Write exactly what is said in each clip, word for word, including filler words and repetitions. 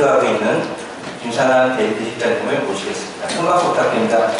리드하고 있는 김찬환 데이비드 실장님을 모시겠습니다. 큰 박수 부탁드립니다.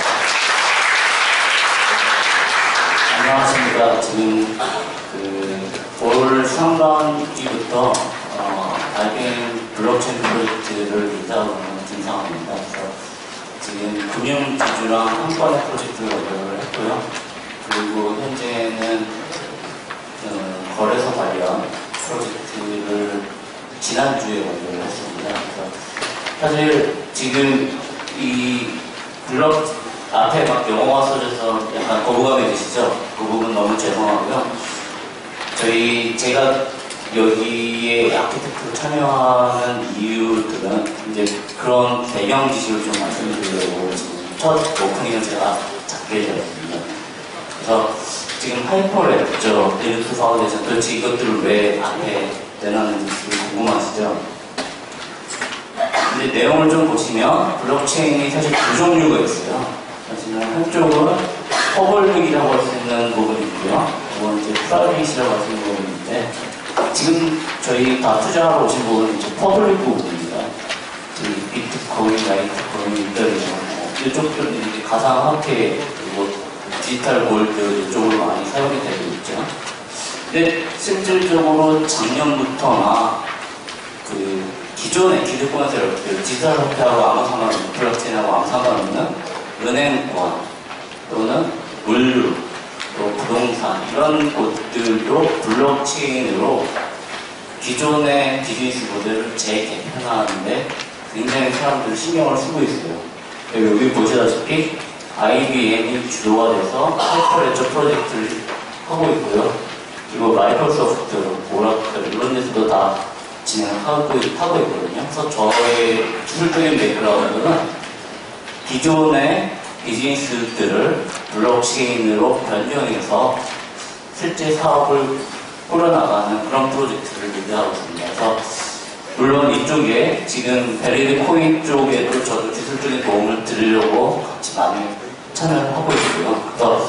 안녕하십니까. 지금 그 올 상반기부터 어, 아이비엠 블록체인 프로젝트를 리드하고 있는 김상환입니다. 그래서 지금 금융 기주랑 한 건의 프로젝트를 완료를 했고요. 그리고 현재는 어, 거래소 관련 프로젝트를 지난주에 완료를 했습니다. 그래서 사실 지금 이 블록 앞에 막 영어가 써져서 약간 거부감이 드시죠? 그 부분 너무 죄송하고요. 저희 제가 여기에 아키텍트로 참여하는 이유들은 이제 그런 배경 지식을 좀 말씀드리려고 지금 첫 오프닝을 제가 잡게 되었습니다. 그래서 지금 하이퍼랩저 리드 파운데이션 도대체 이것들을 왜 앞에 내놨는지 궁금하시죠? 근데 내용을 좀 보시면 블록체인이 사실 두 종류가 있어요. 사실은 한쪽은 퍼블릭이라고 할 수 있는 부분이 있고요. 그건 이제 프라이빗이라고 할 수 있는 부분인데 지금 저희 다 투자하러 오신 부분은 이제 퍼블릭 부분입니다. 저희 비트코인, 라이트코인, 이더리움 이쪽들은 이제 가상화폐 그리고 디지털 골드 이쪽으로 많이 사용이 되고 있죠. 근데 실질적으로 작년부터나 그 기존의 기득권 세력들, 디지털 화폐하고 아무 상관없는 블록체인하고 아무 상관없는 은행권 또는 물류 또 부동산 이런 곳들로 블록체인으로 기존의 비즈니스 모델을 재개편하는데 굉장히 사람들이 신경을 쓰고 있어요. 여기 보시다시피 아이비엠이 주도가 돼서 하이퍼레저 프로젝트를 하고 있고요. 그리고 마이크로소프트, 오라클 이런 데서도 다 진행하고 하고 있거든요. 그래서 저의 기술적인 백그라운드는 기존의 비즈니스들을 블록체인으로 변경해서 실제 사업을 꾸려나가는 그런 프로젝트를 리드하고 있습니다. 그래서 물론 이쪽에 지금 베리드 코인 쪽에도 저도 기술적인 도움을 드리려고 같이 많이 참여를 하고 있고요. 그래서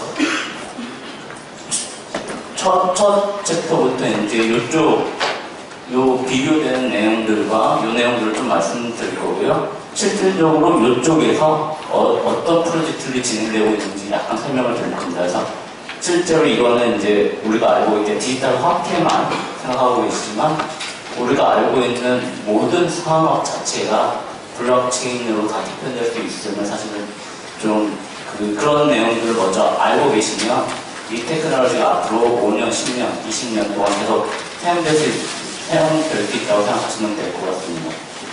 첫, 첫 챕터부터 이제 이쪽 요 비교되는 내용들과 요 내용들을 좀 말씀드릴 거고요. 실질적으로 이쪽에서 어, 어떤 프로젝트들이 진행되고 있는지 약간 설명을 드릴 겁니다. 그래서 실제로 이거는 이제 우리가 알고 있는 디지털 화폐만 생각하고 있지만 우리가 알고 있는 모든 산업 자체가 블록체인으로 다 개편될 수 있으면 사실은 좀 그, 그런 내용들을 먼저 알고 계시면 이 테크놀로지가 앞으로 오 년, 십 년, 이십 년 동안 계속 사용될 수, 사용될 수 있다고 생각하시면 될 것 같습니다.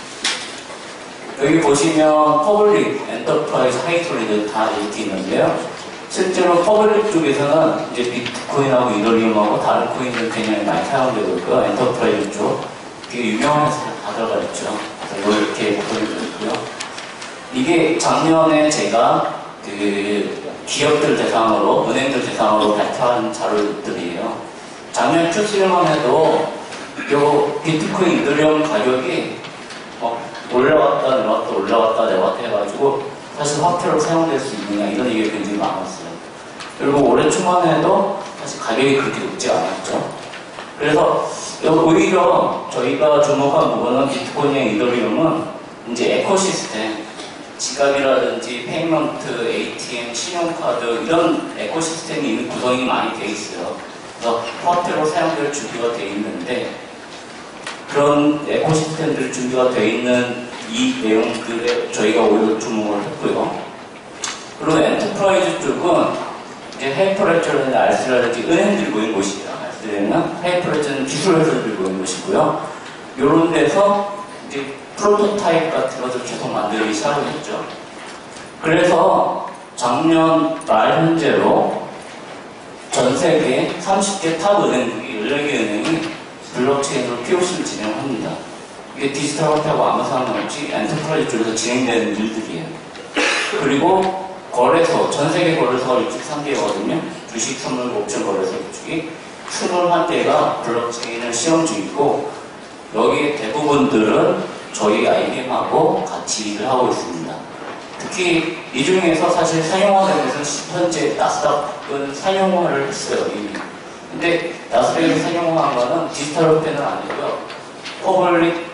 여기 보시면 퍼블릭, 엔터프라이즈, 하이솔리드 다 이렇게 있는데요. 실제로 퍼블릭 쪽에서는 이제 비트코인하고 이더리움하고 다른 코인들 개념이 많이 사용되고 있고요. 엔터프라이즈 쪽 되게 유명한 회사들 다 들어가 있죠. 그래서 이렇게 보여드리고 있고요. 이게 작년에 제가 그 기업들 대상으로, 은행들 대상으로 발표한 자료들이에요. 작년 큐 쓰리만 해도 요 비트코인, 이더리움 가격이 막 올라갔다 내려갔다 올라갔다 내려갔다 해가지고 사실 화폐로 사용될 수 있느냐 이런 얘기가 굉장히 많았어요. 그리고 올해 초반에도 사실 가격이 그렇게 높지 않았죠. 그래서 오히려 저희가 주목한 부분은 비트코인이나 이더리움은 이제 에코시스템, 지갑이라든지 페이먼트, 에이티엠, 신용카드 이런 에코시스템이 있는 구성이 많이 돼 있어요. 그래서 화폐로 사용될 준비가 돼 있는데 그런 에코시스템들이 준비가 되어 있는 이 내용들에 저희가 오히려 주목을 했고요. 그리고 엔터프라이즈 쪽은 이제 하이퍼레저라든지 알스라든지 은행들이 모인 곳이에요. 알스는 하이퍼레저는 기술회사들이 모인 곳이고요. 이런 데서 이제 프로토타입 같은 것을 계속 만들기 시작을 했죠. 그래서 작년 말 현재로 전 세계 삼십 개 탑 은행 중에 열네 개 은행이 블록체인으로 피오씨를 진행합니다. 이게 디지털 화폐하고 아무 상관없이 엔터프라이즈 쪽에서 진행되는 일들이에요. 그리고 거래소, 전 세계 거래소가 육십삼 개거든요. 주식, 선물, 옵션 거래소 쪽이 이십일 개가 블록체인을 시험 중이고 여기 대부분들은 저희 아이비엠하고 같이 일을 하고 있습니다. 특히 이 중에서 사실 사용화된 것은 현재 나스닥은 사용화를 했어요, 이미. 근데 나스닥에서 사용화한 거는 디지털 화폐는 아니고요. 퍼블릭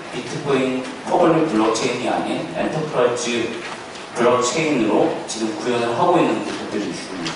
비트코인 퍼블릭 블록체인이 아닌 엔터프라이즈 블록체인으로 지금 구현을 하고 있는 곳들이 있습니다.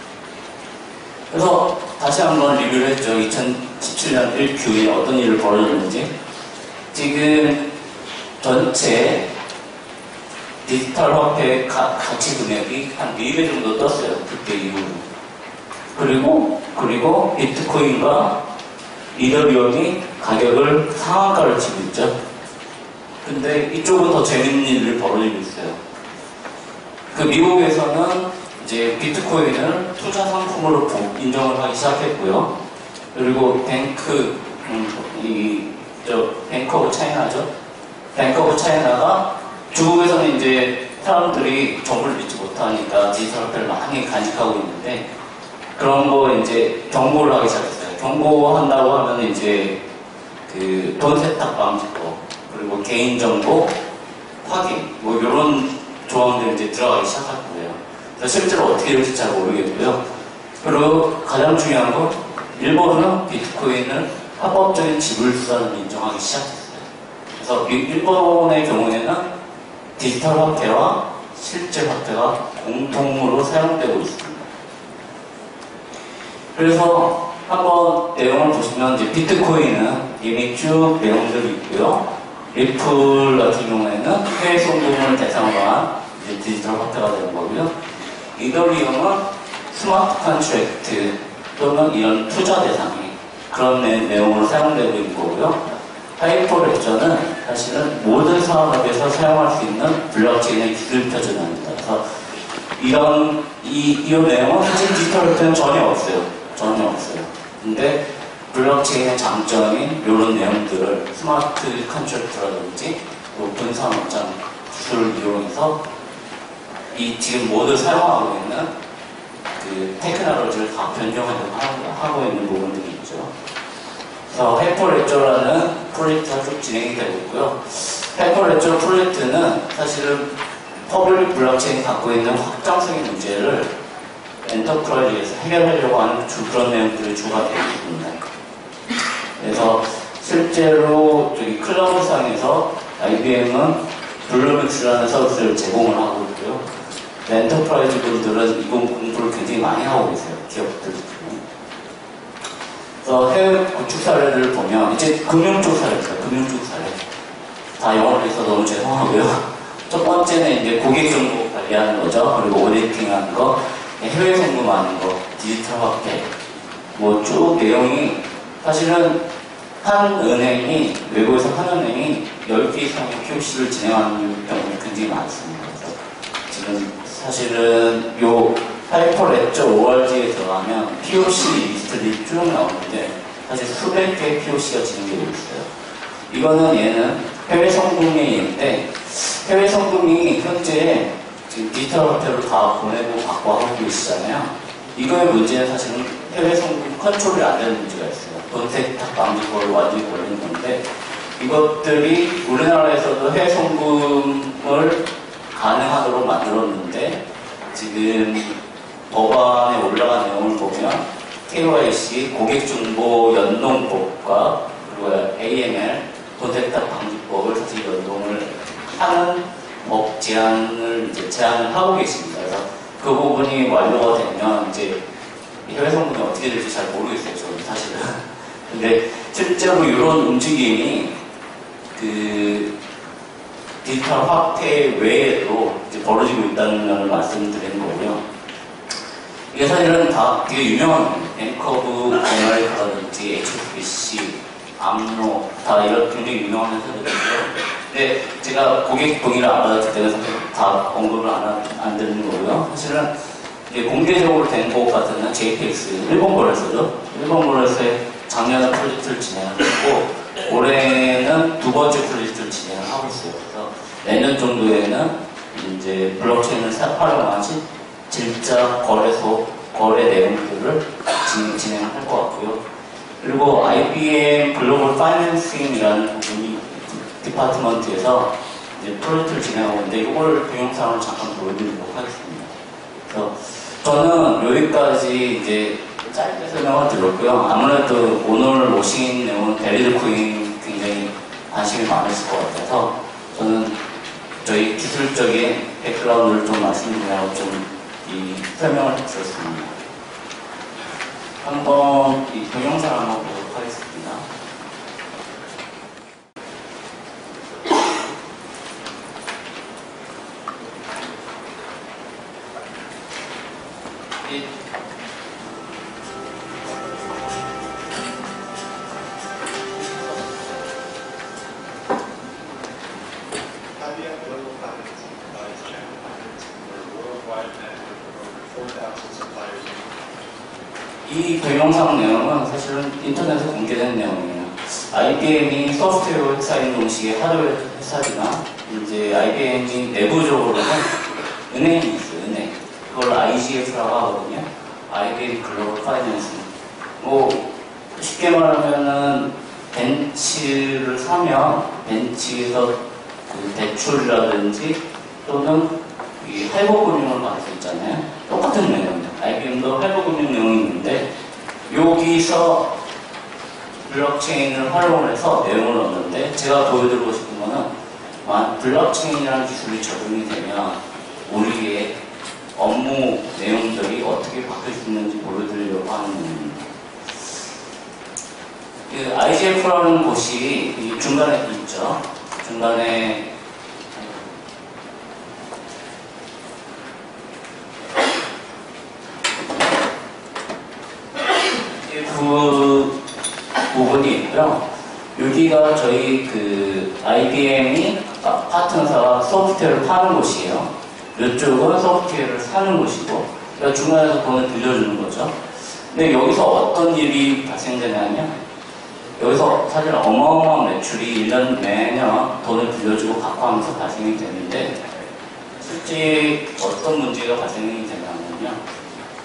그래서 다시 한번 리뷰를 했죠. 이천십칠 년 일 큐에 어떤 일을 벌어졌는지. 지금 전체 디지털 화폐 가, 가치 금액이 한 네 배 정도 떴어요. 그때 이후로. 그리고, 그리고 비트코인과 이더리움이 가격을 상한가를 치고 있죠. 근데 이쪽은 더 재밌는 일을 벌어지고 있어요. 그 미국에서는 이제 비트코인을 투자 상품으로 인정을 하기 시작했고요. 그리고 뱅크, 음, 이, 저, 뱅크 오브 차이나죠? 뱅크 오브 차이나가 중국에서는 이제 사람들이 정보를 믿지 못하니까 디지털 화폐를 많이 간직하고 있는데 그런 거 이제 경고를 하기 시작했어요. 경고한다고 하면 이제 그 돈 세탁 방지법 그리고 개인정보 확인 뭐 이런 조항들이 이제 들어가기 시작할 거예요. 그래서 실제로 어떻게 될지 잘 모르겠고요. 그리고 가장 중요한 건 일본은 비트코인을 합법적인 지불 수단으로 인정하기 시작했어요. 그래서 일본의 경우에는 디지털 화폐와 실제 화폐가 공통으로 사용되고 있습니다. 그래서 한번 내용을 보시면 이제 비트코인은 이미 쭉 내용들이 있고요. 리플 같은 경우에는 해외 송금을 대상으로 한 이제 디지털 화폐가 되는 거고요. 이더리움은 스마트 컨트랙트 또는 이런 투자 대상이 그런 내, 내용으로 사용되고 있는 거고요. 하이퍼레저는 사실은 모든 산업에서 사용할 수 있는 블록체인의 기술 표준화입니다. 그래서 이런 이, 이 내용은 사실 디지털 화폐는 전혀 없어요. 전혀 없어요. 근데 블록체인의 장점인 이런 내용들을 스마트 컨트랙트라든지 높은 산업장 기술을 이용해서 이 지금 모두 사용하고 있는 그 테크놀로지를 다 변경하려고 하고 있는 부분들이 있죠. 그래서 하이퍼레저라는 프로젝트가 쭉 진행이 되고 있고요. 하이퍼레저 프로젝트는 사실은 퍼블릭 블록체인이 갖고 있는 확장성의 문제를 엔터프라이즈에서 해결하려고 하는 주, 그런 내용들이 주가 되어 있습니다. 그래서 실제로 저기 클라우드상에서 아이비엠은 블루맥스라는 서비스를 제공을 하고 있고요. 엔터프라이즈 분들은 이번 공부를 굉장히 많이 하고 계세요. 기업들. 그래서 해외 구축 사례를 보면 이제 금융 쪽 사례입니다. 금융 쪽 사례. 다 영어로 해서 너무 죄송하고요. 첫 번째는 이제 고객 정보 관리하는 거죠. 그리고 오디팅 하는 거, 해외 송금하는 거, 디지털 화폐. 뭐 쭉 내용이 사실은 한 은행이, 외국에서 한 은행이 열 개 이상의 피오씨를 진행하는 경우가 굉장히 많습니다. 그래서 지금 사실은 요 하이퍼레저 오알지에 들어가면 피오씨 리스트들이 쭉 나오는데 사실 수백 개의 피오씨가 진행되고 있어요. 이거는 얘는 해외 송금이인데 해외 송금이 현재 지금 디지털 화폐로 다 보내고 받고 하고 계시잖아요. 이거의 문제는 사실은 해외 송금 컨트롤이 안 되는 문제가 있어요. 돈 세탁 방지법을 완전히 걸리는 건데 이것들이 우리나라에서도 해외 송금을 가능하도록 만들었는데 지금 법안에 올라간 내용을 보면 케이와이씨 고객정보연동법과 그리고 에이엠엘 돈 세탁 방지법을 사실 연동을 하는 법 제안을 이제 제안을 하고 계십니다. 그래서 그 부분이 완료가 되면 이제 해외 송금이 어떻게 될지 잘 모르겠어요, 저는 사실은. 근데 실제로 이런 움직임이 그 디지털 화폐 외에도 이제 벌어지고 있다는 점을 말씀드리는 거고요. 이게 사실은 다 되게 유명한 뱅크 오브 아메리카라든지 에이치에스비씨, 암로 다 이런 굉장히 유명한 회사들이고요. 근데 제가 고객 동의를 안 받았기 때문에 다 언급을 안, 안 드리는 거고요. 사실은 이제 공개적으로 된 것 같은 제이피엑스, 일본 거래소죠. 일본 거래소에 작년에 프로젝트를 진행했고 올해는 두 번째 프로젝트를 진행을 하고 있어요. 그래서 내년 정도에는 이제 블록체인을 활용한 진짜 거래소 거래 내용들을 진행, 진행을 할 것 같고요. 그리고 아이비엠 글로벌 파이낸싱이라는 부분이 디파트먼트에서 이제 프로젝트를 진행하고 있는데 이걸 동영상을 잠깐 보여드리도록 하겠습니다. 그래서 저는 여기까지 이제 짧게 설명을 드렸고요. 아무래도 오늘 오신 내용은 베리드 코인 굉장히 관심이 많으실 것 같아서 저는 저희 기술적인 백그라운드를 좀 말씀드리려고 좀 이 설명을 드렸습니다. 한번 이 동영상 한번 보도록 하겠습니다. 이 이 동영상 내용은 사실은 인터넷에 공개된 내용이에요. 아이비엠이 소프트웨어 회사인 동시에 하드웨어 회사지만 이제 아이비엠이 내부적으로는 은행이 있어요. 은행. 그걸 아이지에프라고 하거든요. 아이비엠 글로벌 파이낸싱. 뭐 쉽게 말하면은 벤치를 사면 벤치에서 그 대출이라든지 또는 이 할부금융을 받을 수 있잖아요. 똑같은 내용입니다. 아이비엠도 할부금융 내용이 있는데 여기서 블록체인을 활용을 해서 내용을 얻는데 제가 보여드리고 싶은 거는 블록체인이라는 기술이 적용이 되면 우리의 업무 내용들이 어떻게 바뀔 수 있는지 보여드리려고 하는 내용입니다. 그 아이지에프라는 곳이 이 중간에 있죠. 중간에 그 부분이 있고요. 여기가 저희 그 아이비엠이 파트너사가 소프트웨어를 파는 곳이에요. 이쪽은 소프트웨어를 사는 곳이고, 그러니까 중간에서 돈을 빌려주는 거죠. 근데 여기서 어떤 일이 발생되냐면, 여기서 사실 어마어마한 매출이 일 년 매년 돈을 빌려주고 갖고 하면서 발생이 되는데, 실제 어떤 문제가 발생이 되냐면요.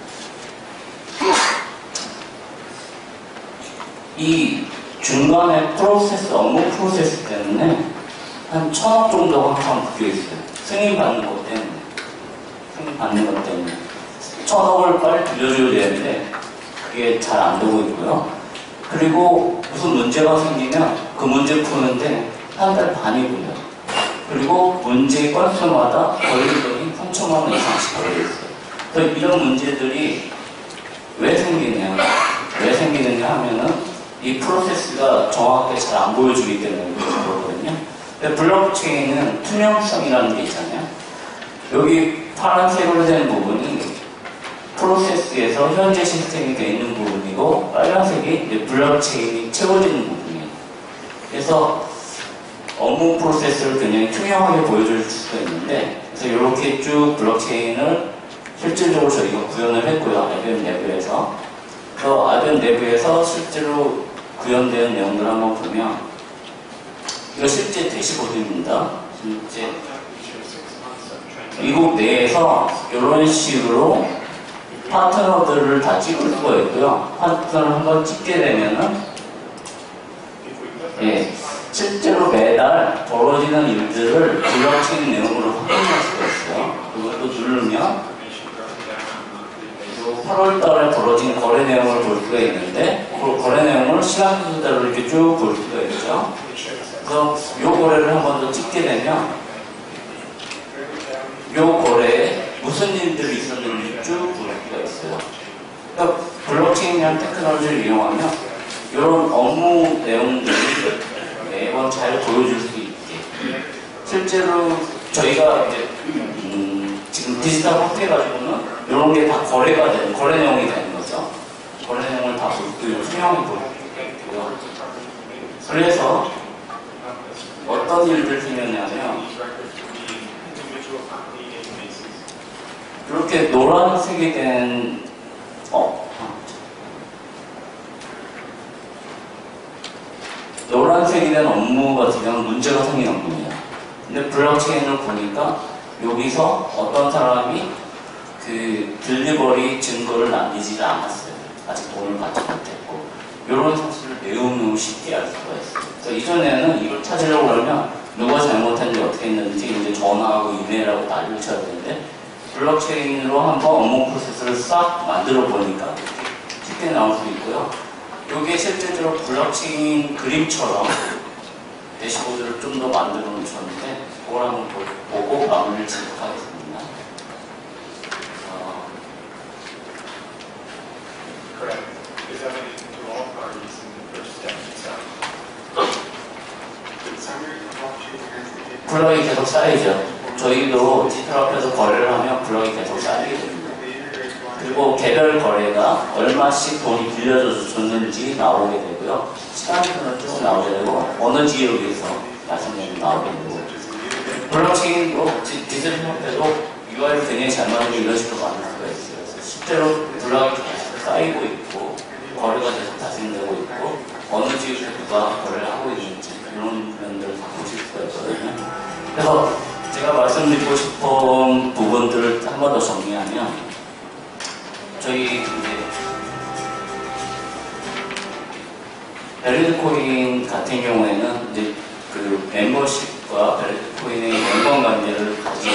이 중간에 프로세스, 업무 프로세스 때문에 한 천억 정도가 항상 묶여 있어요. 승인 받는 것 때문에. 승인 받는 것 때문에. 천억을 빨리 빌려줘야 되는데 그게 잘 안 되고 있고요. 그리고 무슨 문제가 생기면 그 문제 푸는데 한 달 반이 걸려요. 그리고 문제 건수마다 걸릴 돈이 삼천만 원 이상씩 걸려 있어요. 그래서 이런 문제들이 왜 생기냐, 왜 생기느냐 하면은 이 프로세스가 정확하게 잘 안 보여주기 때문에 그렇거든요. 근데 블록체인은 투명성이라는 게 있잖아요. 여기 파란색으로 된 부분이 프로세스에서 현재 시스템이 되어 있는 부분이고 빨간색이 이제 블록체인이 채워지는 부분이에요. 그래서 업무 프로세스를 굉장히 투명하게 보여줄 수가 있는데 그래서 이렇게 쭉 블록체인을 실질적으로 저희가 구현을 했고요. 아이비엠 내부에서. 그래서 아이비엠 내부에서 실제로 구현되는 내용들을 한번 보면 이거 실제 대시보드입니다. 실제 미국 내에서 이런 식으로 파트너들을 다 찍을 수가 있고요. 파트너를 한번 찍게 되면은 예, 실제로 매달 벌어지는 일들을 블록체인 내용으로 확인할 수가 있어요. 그것도 누르면 팔월 달에 벌어진 거래 내용을 볼 수가 있는데 그 거래 내용을 시간 순서대로 이렇게 쭉 볼 수가 있죠. 그래서 이 거래를 한 번 더 찍게 되면 이 거래에 무슨 일들이 있었는지 쭉 볼 수가 있어요. 그러니까 블록체인이라는 테크놀로지를 이용하면 이런 업무 내용들이 매번 잘 보여줄 수 있게 실제로 저희가 이제 음, 지금 디지털 확대 가지고는 이런 게 다 거래가 되는, 거래 내용이 되는 거죠. 거래 내용을 다 볼 수 있고, 투명하게 볼 수 있고요. 그래서 어떤 일들 생겼냐면, 이렇게 노란색이 된, 어, 노란색이 된 업무가 되면 문제가 생기는 겁니다. 근데 블록체인을 보니까 여기서 어떤 사람이 그 딜리버리 증거를 남기지 않았어요. 아직 돈을 받지 못했고 이런 사실을 매우 매우 쉽게 알 수가 있어요. 그래서 이전에는 이걸 찾으려고 그러면 누가 잘못했는지 어떻게 했는지 이제 전화하고 이메일하고 난리를 쳐야 되는데 블록체인으로 한번 업무 프로세스를 싹 만들어 보니까 쉽게 나올 수 있고요. 이게 실제로 블록체인 그림처럼 대시보드를 좀 더 만들어 놓으셨는데 그걸 한번 보- 보고 마무리를 짓도록 하겠습니다. 어, Correct. Disseminating to all parties in the first step itself. Summary of blockchain transaction. 블럭이 계속 쌓이죠. 저희도 디지털 앞에서 거래를 하면 블럭이 계속 쌓이게 됩니다. 그리고 개별 거래가 얼마씩 돈이 빌려줬는지 나오게 되고요. 시간표는 쭉 나오게 되고 어느 지역에서 나중에 나오게 되고 블록체인도 디- 디지털 협회도 유아이를 굉장히 잘 만들고 이런 식으로 만들 수가 있어요. 그래서 실제로 블록이 계속 쌓이고 있고 거래가 계속 발생되고 있고 어느 지역에서 누가 거래를 하고 있는지 이런 면들을 다 보실 수가 있거든요. 그래서 제가 말씀드리고 싶은 부분들을 한 번 더 정리하면 저희 이제 베리드코인 같은 경우에는 이제 그 멤버십과 베리드코인의 연관 관계를 가지고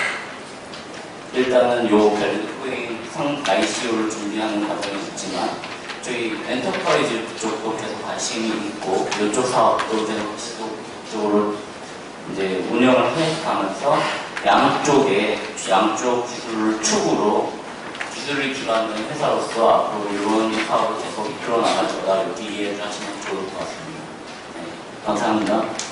일단은 요 베리드코인 상 아이씨오를 준비하는 과정이 있지만 저희 엔터프라이즈 쪽도 계속 관심이 있고 이쪽 사업도 계속 지속적으로 이제 운영을 해가면서 양쪽에 양쪽 기술을 축으로 기술을 기반한 회사로서 앞으로 이런 사업을 계속 이끌어 나갈 거다 이렇게 이해를 하시면 좋을 것 같습니다. 네, 감사합니다.